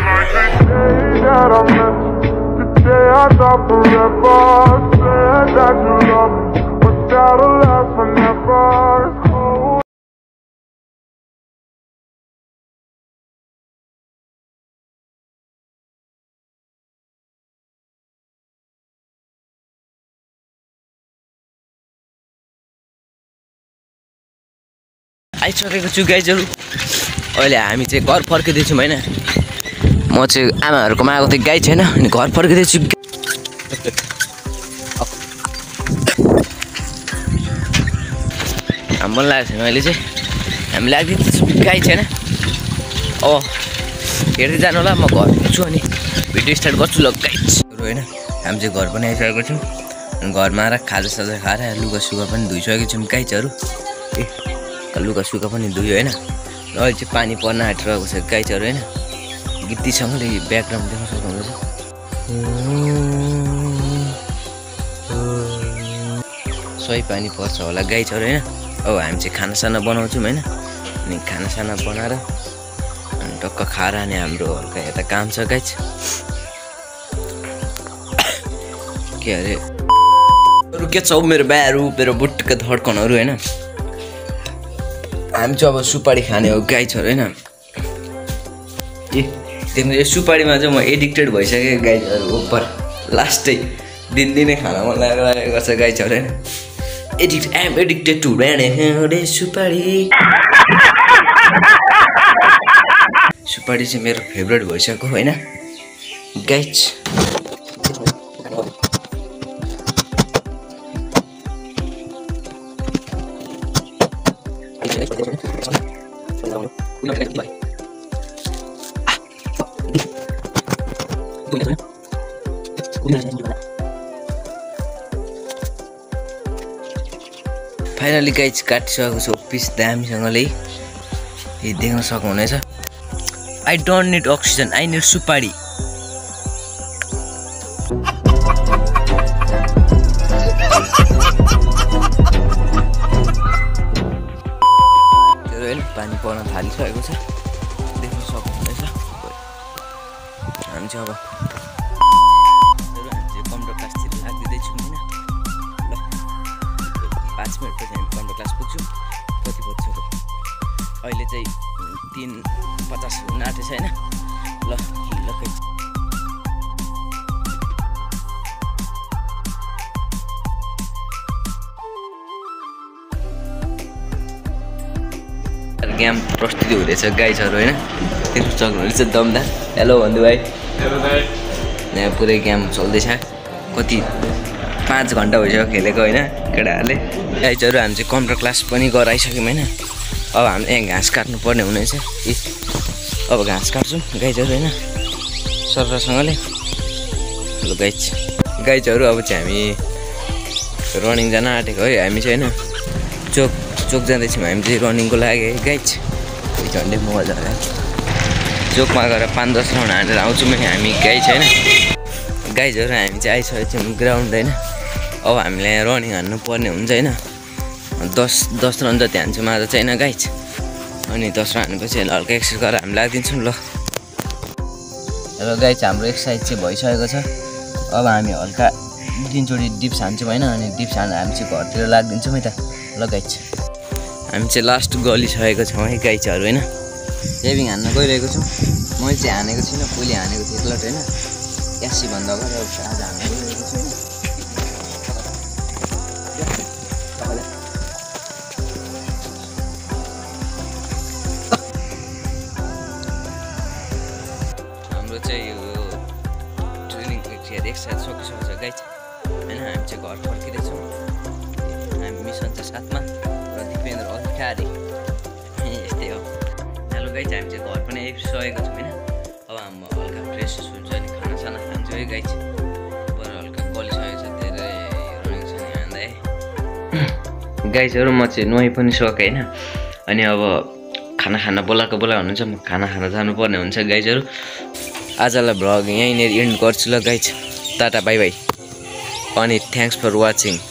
आइसकेको छु गाइजहरु अहिले हामी चाहिँ घर फर्किँदैछौँ हैन म चाहिँ आमाहरुकोमा आएको थिएँ गाई छैन अनि घर फर्किँदैछु हाम्रो लागेको छैन अहिले चाहिँ हामी लाग्दैछौँ गाई छैन हेर्दै जानु होला म घर पुग्छु अनि भिडियो स्टार्ट गर्छु ल गाइजहरु हैन हामी चाहिँ घर पनि आइसकेको छौँ अनि घरमा आएर खाजासाजा खाएर लुगा सुगा पनि धोइसकेको छौँ गाइजहरु लुगा सुगा पनि धुयो हैन र अहिले चाहिँ पानी पर्न आँटिरहेको छ गाइजहरु हैन गीतसँगले ब्याकग्राउन्ड देख्न सक्नुहुन्छ सही पानी पर्छ होला गाइजहरु हैन अब हामी चाहिँ खानासाना बनाउँछौँ हैन अनि खानासाना बनाएर अनि टक्क खाएर अनि हाम्रो हल्का यता काम छ गाइज के अरे अरु के छ मेरो बाहरू मेरो बुट्टका धड्कनहरु हैन हामी चाहिँ अब सुपारी खाने हो गाइजहरु हैन देख्नु यो सुपारीमा चाहिँ म एडिक्टेड भइसकेँ गाइजहरु ओपर लास्टै दिनदिनै खाना मन लागेको छ गाइजहरु हैन I am addicted to रे सुपारी सुपारी चाहिँ मेरो फेभरेट भइसक्यो हैन गाइज फाइनली गाइज काटिसकेको छु पिस दामीसँगले यो देख्न सक्नुहुनेछ I don't need oxygen I need सुपारी पानी पर्न थालिसकेको छ देख्न सक्नुहुनेछ हामी चाहिँ अब कम्प्युटर क्लासतिर लाग्दैछौँ हैन ल 5 मिनटपछि हामी कम्प्युटर क्लास पुग्छौँ कति बज्छ अहिले चाहिँ 3:50 हुन आँटेछ हैन ल लकै गेम प्रस्तुति हुँदैछ गाइजहरु हैन देख्न सक्नुहुनेछ दमदार हेलो भन्नु भाइ हेलो भाइ यहाँ पुरै गेम चल्दैछ कति 5 घण्टा भइसक्यो खेलेको हैन केटाहरुले गाइजहरु हामी चाहिँ कम्प्युटर क्लास पनि गराइसक्यौँ हैन अब हामीले यहाँ घाँस काट्नु पर्ने हुनेछ अब घाँस काट्छौँ गाइजहरु हैन सरसँगले हेलो गाइजहरु अब चाहिँ हामी रनिङ जान आँटेको है हामी चाहिँ हैन चोक जाँदैछौँ हामी चाहिँ रनिङको लागि है गाइज झन्डै मजा आयो चोकमा गएर 5-10 राउन्ड हानेर आउँछौँ हामी गाइज हैन गाइजहरु हामी चाहिँ आइसकेको छौँ ग्राउन्ड हैन अब हामीले यहाँ रनिङ हान्नु पर्ने हुन्छ हैन 10 रन जति हान्छौँ आज चाहिँ हैन गाइज अनि 10 रन हानेपछि हल्का एक्सर्साइज गरेर हामी लाग्दिन्छौँ ल हेलो गाइज हाम्रो एक्सर्साइज चाहिँ भइसकेको छ अब हामी हल्का 3 चोटि डिप्स हान्छौँ हैन अनि डिप्स हानेर हामी चाहिँ घरतिर लाग्दिन्छौँ है त ल गाइज हामी चाहिँ लास्ट गलिसकेको छौँ है गाइजहरु हैन सेभिङ हान्न गइरहेको छौँ मैले चाहिँ हानेको छैन पहिले हानेको थिएँ फ्लट हैन क्यासी भन्दा अगाडि अब आज हान्न गइरहेको छु हाम्रो चाहिँ यो ट्रेनिङ एक्सर्साइज सकिसकेको छ गाइज हैन हामी चाहिँ घर फर्किँदैछौँ हामी मिसन छ साथमा र दिपेन्द्र अधिकारी यस्तै हो हेलो गाइज हामी चाहिँ घर पनि आइसकेको छौँ हैन अब हामी हल्का फ्रेस हुन्छ अनि खानासाना खान्छौँ है गाइज पर हल्का गलिसकेको छ धेरै रनिङ छ नि हान्दा है गाइजहरु म चाहिँ नुहाइ पनि सकेँ हैन अनि अब खाना बोलाएको हुनुहुन्छ म खाना खान जानुपर्ने हुन्छ गाइजहरु आजलाई भ्लग यहीँनेर एन्ड गर्छु ल गाइज टाटा बाई बाई अनि थ्याङ्क्स फर वाचिङ